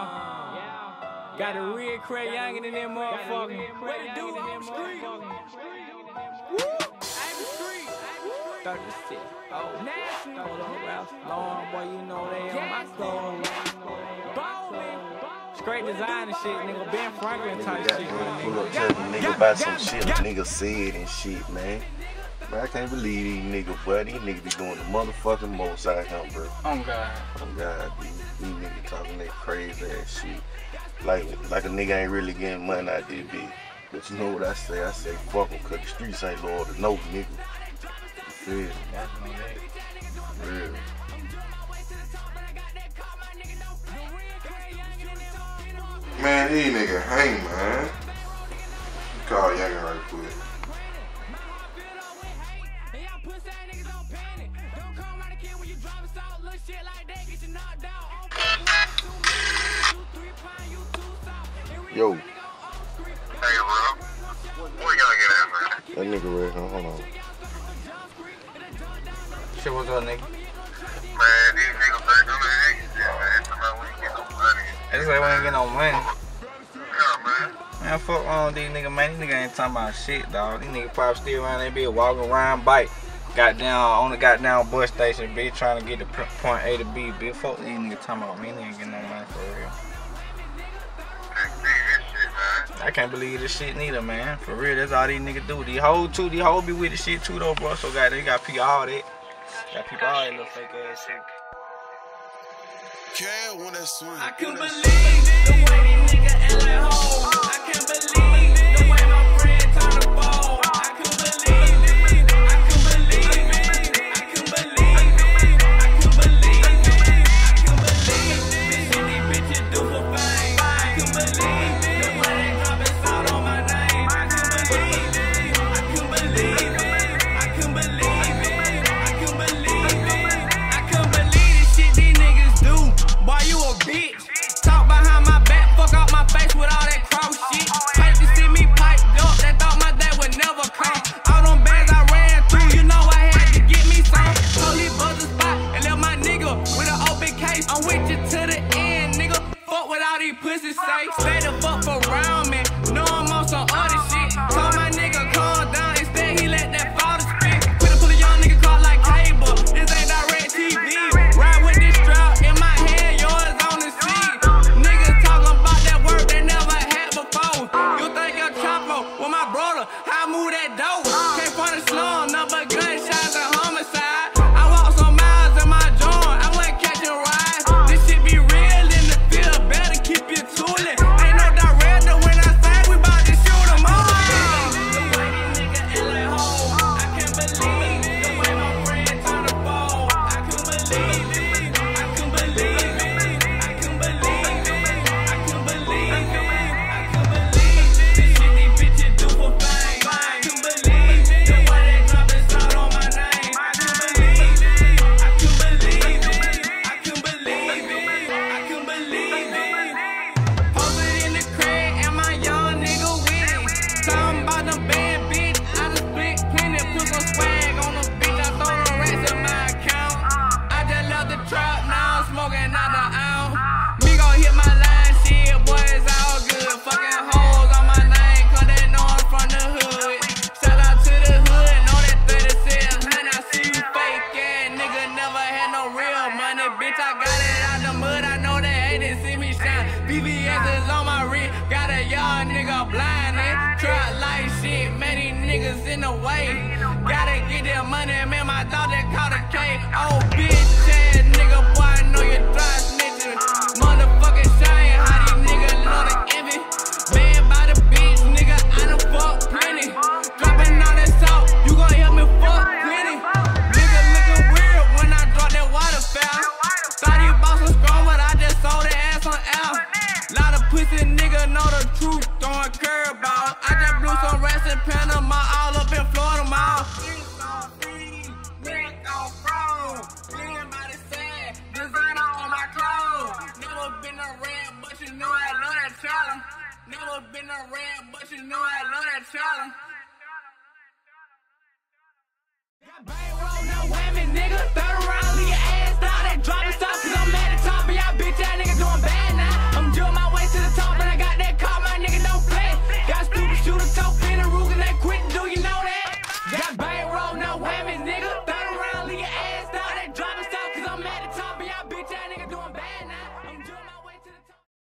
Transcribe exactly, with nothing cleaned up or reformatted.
Yeah. Got a real Craig Youngin in them motherfuckers. What it do on the street? Woo! Ivy Street. thirty-six. Oh, national. Hold on, Ralph. Long boy, you know they on my soul. Ballin'. Straight design and shit, nigga. Ben Franklin type shit, man. Pull up, tell the nigga about some shit a nigga said and shit, man. Man, I can't believe these niggas, boy. These niggas be doing the motherfucking most out here, bro. Oh, God. Oh, God, these, these niggas talking that crazy ass shit. Like, like a nigga ain't really getting money out this bitch. But you know what I say? I say, fuck them, cause the streets ain't loyal to no nigga. You feel me? Real. Man, these niggas hang, man. Call Youngin right quick. Yo. Hey, bro. Where y'all get at, man? That nigga right here, hold on. Shit, what's up, nigga? Man, these niggas think I'm an agent, man. Somebody we ain't get no money. It's like we ain't get no money. Yeah, man. Man, fuck wrong with these niggas, man. These niggas ain't talking about shit, dog. These niggas probably still around that bitch walking around bike. Got down on the goddamn bus station, bitch, trying to get to point A to B, bitch. Fuck these niggas talking about me. They ain't getting no money for real. I can't believe this shit neither, man. For real, that's all these niggas do. These hoes too, these hoes be with the shit too though, bro. So got they got people all that. Got people all that little fake ass shit. Cat when that swing. I can't believe the way these niggas act like hoes. I can't believe the way my friend turn the ball. I can't believe it. I can't believe it. I can't believe it. I can't believe it. I can't believe it. Shit these bitches do for fame. I can't believe it. The way they dropping salt on my name. I can't believe it. I can't believe it. I can't believe it. I can't believe it. I can't believe the shit these niggas do. Boy, you a bitch. Talk behind my back, fuck out my face with all that cross shit. Hate to see me piped up, they thought my day would never come. All them bands I ran through, you know I had to get me some. Police buzz the spot and left my nigga with an open case. I'm with you to the end, nigga. Fuck what all these pussies say. Stay the fuck around me. Know I'm on some other shit. Told my nigga calm down, instead he let that father spit. Quit to pull a young nigga caught like cable. This ain't direct T V. Ride with this strap in my hand, yours on the seat. Niggas talking about that work they never had before. You think you're chopper with my brother? How I move that dope? Came from the slum, number gunshots and homicide. I walked some miles in my joint, I wasn't catching rides. This shit be real in the field, better keep your tooling. Ain't no director when I say we bout to shoot them all. The way these niggas act like hoes, I can't believe the way my friend turn the ball. I can't believe it, I can't believe it, I can't believe it, I can't believe it, I can't believe the shit these bitches do for fame. I can't believe the way they dropping salt on my name. I can't believe it, I can't believe it, I can't believe it, I can't believe it. Posted in the crib and my young nigga with it. Talking about them bad bitch, I done split plenty, put some swag on the bitch. I throw the rest in my account. I just left the trap, now I'm smoking out the ounce. Me gon' hit my line, shit, boy, it's all good. Fucking hoes on my name, cause they know I'm from the hood. Shout out to the hood, know that thirty-six hundred. I see you fake ass nigga, never had no real money. Bitch, I got it out the mud, I know they hate to see me shine. B B S is on my wrist, got a young nigga blinded. Trap like shit, man, these niggas in the way. Gotta get that money, man, my dog that caught a K. Oh, bitch ass nigga, boy, I know you dry snitching. Motherfucking shine, how these niggas know the envy. Bad by the bitch, nigga, I done fuck plenty. Dropping all that salt, you gon' help me fuck plenty. Nigga looking weird when I drop that water foul. Thought he bought some strong, but I just sold that ass on L. Lot of pussy nigga know the truth, throwing curveballs. I just blew some rats in Panama, all up in Florida mall. Designer on my clothes. Never been a red, but you know I love that challenge. Never been a red, but you know I love that challenge. Got bang roll, no whammy, nigga.